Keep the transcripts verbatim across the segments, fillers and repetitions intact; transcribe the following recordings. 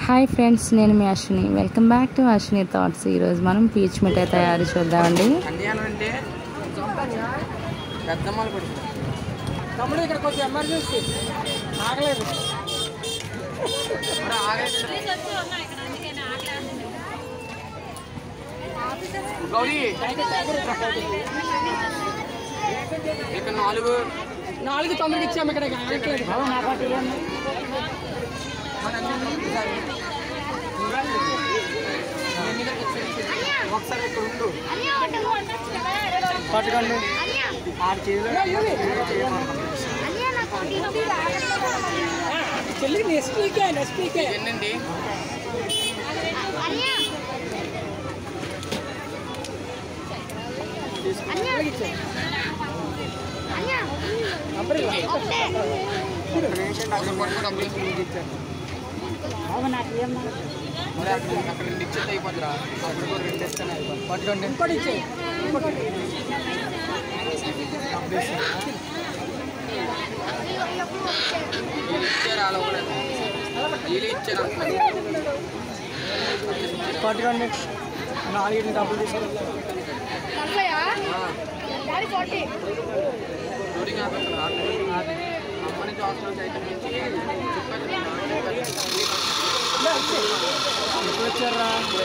Hi friends, నేను మీ Ashwini. Welcome back to Ashwini thoughts. ఈరోజు మనం పీచ్ మిఠాయి తయారు చూద్దామండి. నాలుగు నాలుగు తొమ్మిది ఇచ్చాము. ఇక్కడ ఒకసారి ఇక్కడ ఉండు పట్టుకోండి. ఆరు చెల్లి నెక్స్ట్ వీకే నెక్స్ట్ వీకే ఎన్నండి. అక్కడ రెండు ఇచ్చేది అయిపోతుందిరా. అక్కడ కూడా రెండు ఇస్తానే అయిపోతుంది. పట్టుకోండి. ఇంకోటి ఇచ్చే ఇచ్చారు అలా కూడా వీళ్ళు ఇచ్చారు అనుకున్నాను. పట్టుకోండి. నాలుగు డబ్బులు తీసుకోండి. అమ్మని హాస్టల్ సైతం నుంచి ఎప్పుడు వచ్చారా?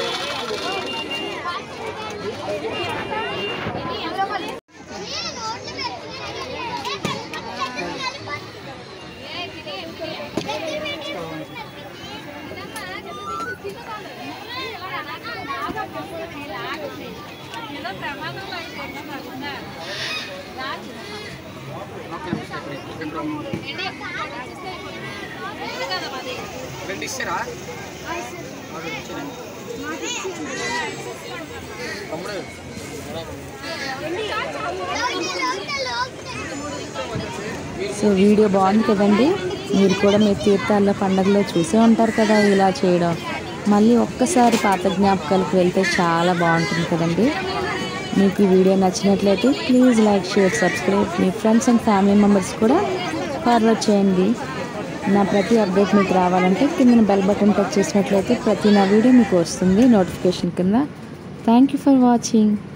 రెండు ఇస్తారా? సో వీడియో బాగుంది కదండి. మీరు కూడా మీ తీర్థాల్లో పండుగలో చూసే ఉంటారు కదా ఇలా చేయడం. మళ్ళీ ఒక్కసారి పాత జ్ఞాపకాలకు వెళ్తే చాలా బాగుంటుంది కదండి. మీకు ఈ వీడియో నచ్చినట్లయితే ప్లీజ్ లైక్, షేర్, సబ్స్క్రైబ్. మీ ఫ్రెండ్స్ అండ్ ఫ్యామిలీ మెంబర్స్ కూడా ఫార్వర్డ్ చేయండి. నా ప్రతి అప్డేట్ మీకు రావాలంటే కింద బెల్ బటన్ టచ్ చేసినట్లయితే ప్రతి నా వీడియో మీకు వస్తుంది నోటిఫికేషన్ కింద. Thank you for watching.